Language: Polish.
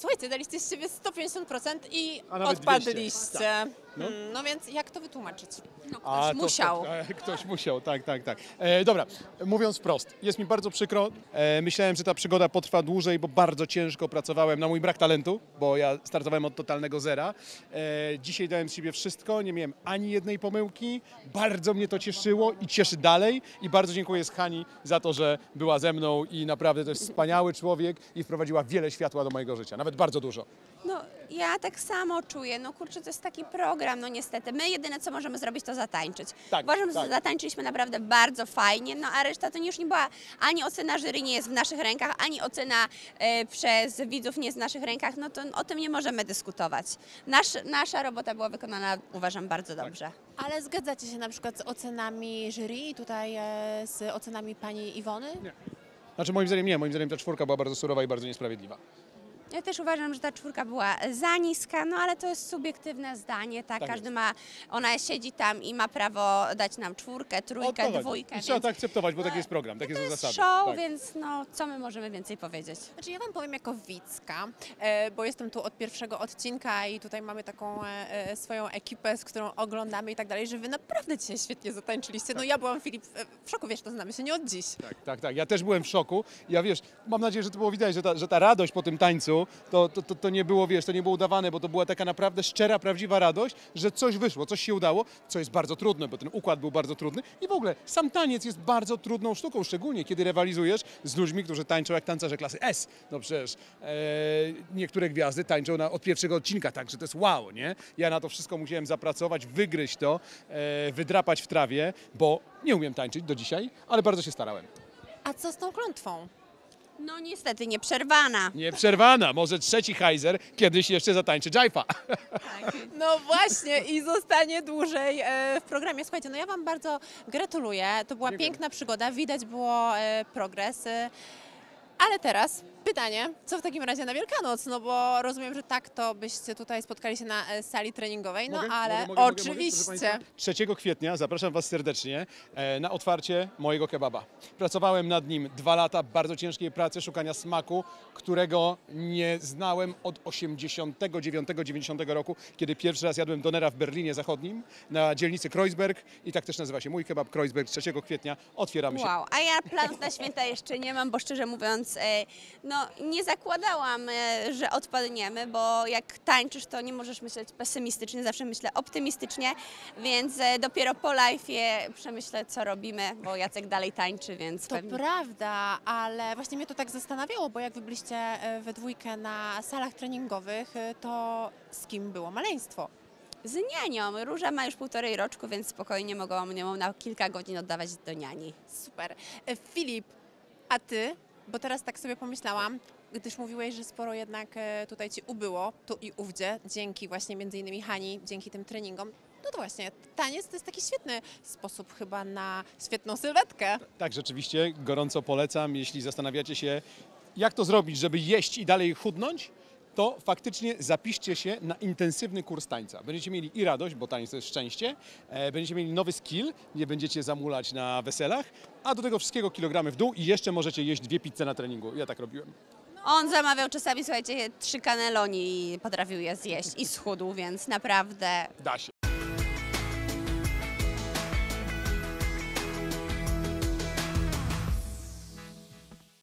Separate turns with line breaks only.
Słuchajcie, daliście z siebie 150% i
A nawet
odpadliście.
200. No.
No więc jak to wytłumaczyć? No,
A,
ktoś musiał.
Ktoś musiał, tak. Dobra, mówiąc wprost, jest mi bardzo przykro. Myślałem, że ta przygoda potrwa dłużej, bo bardzo ciężko pracowałem na mój brak talentu, bo ja startowałem od totalnego zera. Dzisiaj dałem z siebie wszystko, nie miałem ani jednej pomyłki. Bardzo mnie to cieszyło i cieszy dalej. I bardzo dziękuję Hani za to, że była ze mną i naprawdę to jest wspaniały człowiek i wprowadziła wiele światła do mojego życia, nawet bardzo dużo.
No, ja tak samo czuję. No kurczę, to jest taki program, no niestety. My jedyne, co możemy zrobić, to zatańczyć.
Tak,
Uważam,
tak.
że zatańczyliśmy naprawdę bardzo fajnie, no a reszta to już nie była, ani ocena jury nie jest w naszych rękach, ani ocena przez widzów nie jest w naszych rękach, no to o tym nie możemy dyskutować. Nasza robota była wykonana, uważam, bardzo dobrze.
Ale zgadzacie się na przykład z ocenami jury i tutaj z ocenami pani Iwony?
Nie. Znaczy moim zdaniem nie, moim zdaniem ta czwórka była bardzo surowa i bardzo niesprawiedliwa.
Ja też uważam, że ta czwórka była za niska, no ale to jest subiektywne zdanie, tak?
Tak
Każdy
jest.
ma, ona siedzi tam i ma prawo dać nam czwórkę, trójkę, dwójkę.
I trzeba
więc
to akceptować, bo taki jest program, takie są
to jest
zasady.
show,
Tak.
więc no co my możemy więcej powiedzieć?
Znaczy ja wam powiem jako widzka, bo jestem tu od pierwszego odcinka i tutaj mamy taką swoją ekipę, z którą oglądamy i tak dalej, że wy naprawdę dzisiaj świetnie zatańczyliście. No ja byłam, Filip, w szoku, wiesz, to znamy się nie od dziś.
Tak. Ja też byłem w szoku. Ja wiesz, mam nadzieję, że to było widać, że ta radość po tym tańcu, to nie było, wiesz, to nie było udawane, bo to była taka naprawdę szczera, prawdziwa radość, że coś wyszło, coś się udało, co jest bardzo trudne, bo ten układ był bardzo trudny i w ogóle sam taniec jest bardzo trudną sztuką, szczególnie kiedy rywalizujesz z ludźmi, którzy tańczą jak tancerze klasy S. No przecież niektóre gwiazdy tańczą od pierwszego odcinka, także to jest wow, nie? Ja na to wszystko musiałem zapracować, wygryźć to, wydrapać w trawie, bo nie umiem tańczyć do dzisiaj, ale bardzo się starałem.
A co z tą klątwą?
No niestety nieprzerwana.
Nieprzerwana, może trzeci Heiser kiedyś jeszcze zatańczy dżajfa.
No właśnie i zostanie dłużej w programie. Słuchajcie, no ja wam bardzo gratuluję. To była
Dziękuję.
piękna przygoda, widać było progres. Ale teraz pytanie, co w takim razie na Wielkanoc? No bo rozumiem, że tak to byście tutaj spotkali się na sali treningowej, no ale
Mogę, proszę
oczywiście.
państwa? 3 kwietnia zapraszam Was serdecznie na otwarcie mojego kebaba. Pracowałem nad nim 2 lata bardzo ciężkiej pracy, szukania smaku, którego nie znałem od 89-90 roku, kiedy pierwszy raz jadłem donera w Berlinie Zachodnim na dzielnicy Kreuzberg i tak też nazywa się mój kebab Kreuzberg. 3 kwietnia otwieramy się.
Wow, a ja planów na święta jeszcze nie mam, bo szczerze mówiąc, no nie zakładałam, że odpadniemy, bo jak tańczysz, to nie możesz myśleć pesymistycznie, zawsze myślę optymistycznie, więc dopiero po live'ie przemyślę, co robimy, bo Jacek dalej tańczy, więc
To
pewnie...
prawda, ale właśnie mnie to tak zastanawiało, bo jak wy byliście we dwójkę na salach treningowych, to z kim było maleństwo?
Z nianią. Róża ma już 1,5 roczku, więc spokojnie mogłam ją na kilka godzin oddawać do niani.
Super. Filip, a ty? Bo teraz tak sobie pomyślałam, gdyż mówiłeś, że sporo jednak tutaj ci ubyło, tu i ówdzie, dzięki właśnie między innymi Hani, dzięki tym treningom. No to właśnie, taniec to jest taki świetny sposób chyba na świetną sylwetkę.
Tak, rzeczywiście, gorąco polecam. Jeśli zastanawiacie się, jak to zrobić, żeby jeść i dalej chudnąć, to faktycznie zapiszcie się na intensywny kurs tańca. Będziecie mieli i radość, bo tańc to jest szczęście, będziecie mieli nowy skill, nie będziecie zamulać na weselach, a do tego wszystkiego kilogramy w dół i jeszcze możecie jeść 2 pizze na treningu. Ja tak robiłem.
On zamawiał czasami, słuchajcie, 3 cannelloni i potrafił je zjeść i schudł, więc naprawdę
Da się.